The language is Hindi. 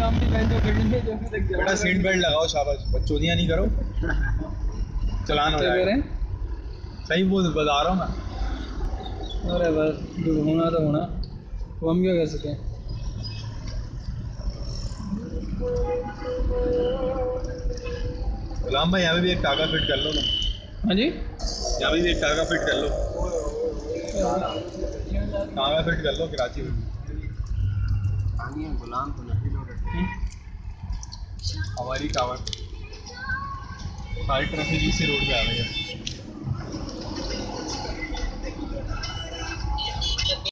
बेटा सीट बेल्ट लगाओ, शाबाश, बकचोदियाँ नहीं करो, चलान हो जाएगा। सही बोल बता रहा हूँ मैं। अरे बस होना तो होना, तो हम क्या कर सकते हैं। गुलाम भाई यहाँ पे भी एक टाका फिट कर लो ना। हाँ जी, यहाँ पे भी एक टाका फिट कर लो, टाका फिट कर लो कराची में। गुलाम तो नहीं हमारी टावर सारी ट्रैफिक इसी रोड पे आ रही है।